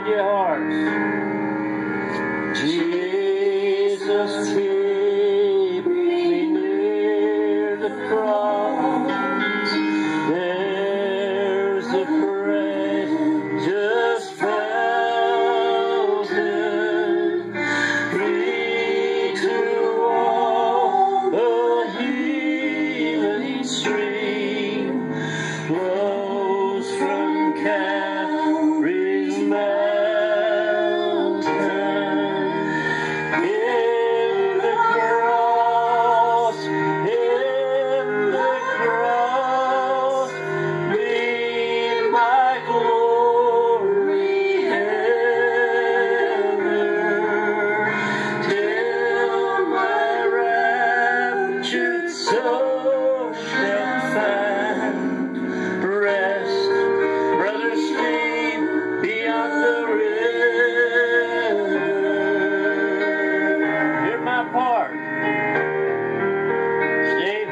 your hearts. Jesus, keep me near the cross. There's a precious fountain, free to all, a healing stream flows from Calvary's mountain. In the cross, be my glory ever, till my raptured soul shall find rest. Brother Steve, beyond the river. Hear my part. Steve.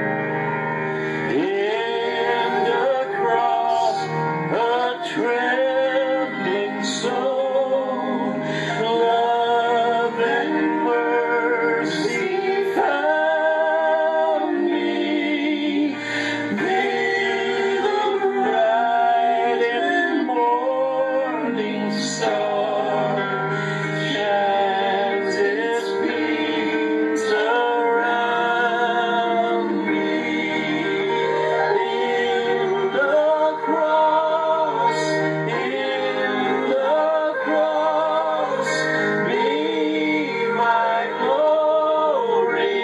In the cross, a trembling soul, love and mercy found me. May the bright and morning star shines its beams around me. In the cross, be my glory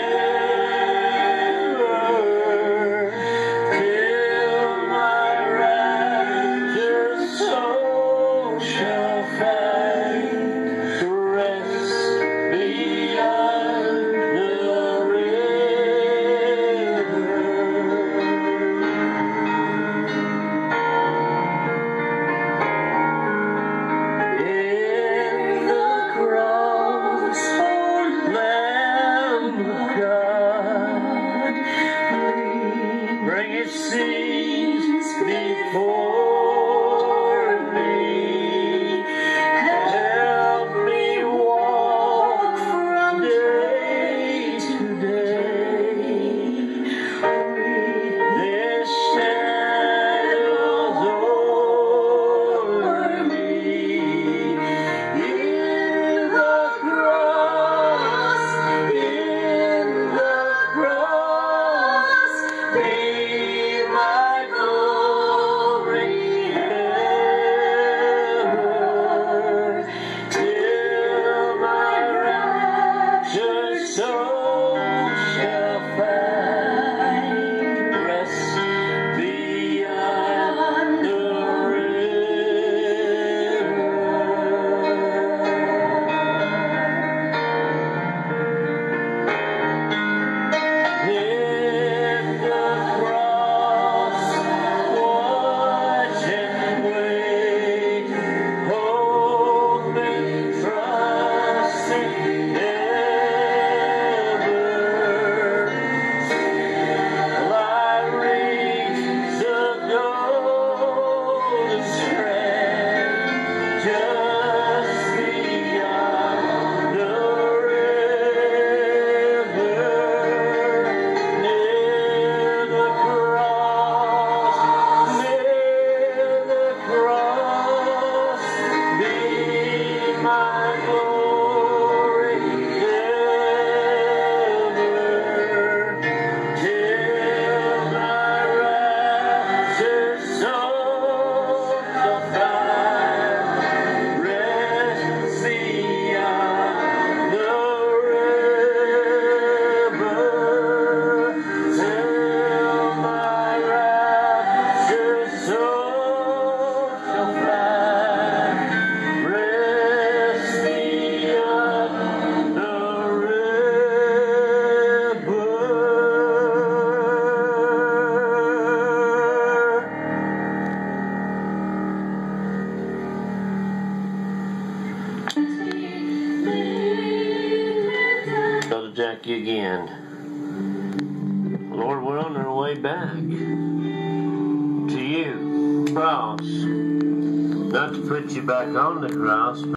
ever, till my raptured soul shall find rest beyond the river. In the cross, Lamb of God, bring its sins before me. Help me walk from day to day. This shadows over me. In the cross, be my glory ever, till my raptured soul shall find rest beyond the river. In the cross, watch and wait, hoping, trusting ever, till I reach the golden strand, just beyond the river. Near the cross, be my glory ever, till my raptured soul shall find rest beyond the river, till my raptured soul shall find rest beyond the river. Brother Jackie again. Lord, we're on our way back to you. Cross. Not to put you back on the cross,